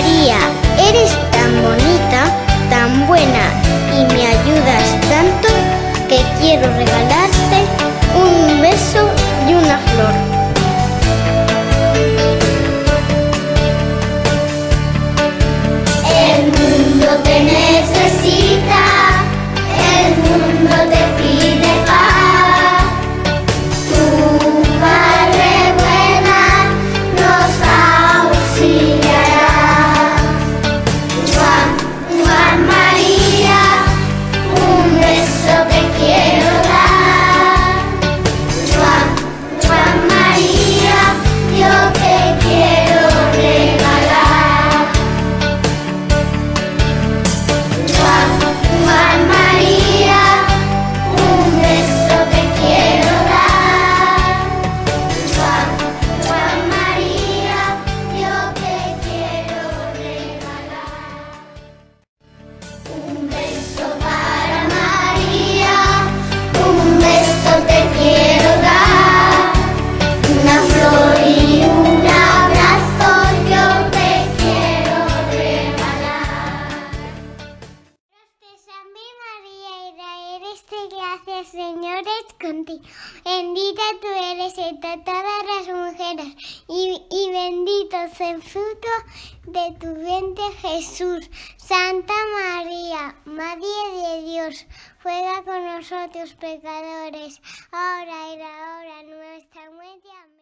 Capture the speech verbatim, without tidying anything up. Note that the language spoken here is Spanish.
María, eres tan bonita, tan buena y me ayudas tanto que quiero regalarte un beso y una flor. El mundo te necesita, el mundo te pide paz. Tu Madre buena nos auxiliará. Juan, Juan María, un beso te quiero dar. Juan, Juan María, yo te quiero regalar. Juan, Juan María, un beso te quiero dar. Juan, Juan María, yo te quiero regalar. Un beso para María, un beso te quiero dar. Una flor y un abrazo yo te quiero regalar. Dios te salve María, llena eres de gracia, Señor es contigo. Bendita tú eres entre todas las mujeres y, y bendito es el fruto de tu vientre Jesús. Santa María, Madre de Dios, ruega con nosotros pecadores, ahora y en la hora de nuestra muerte. Amén.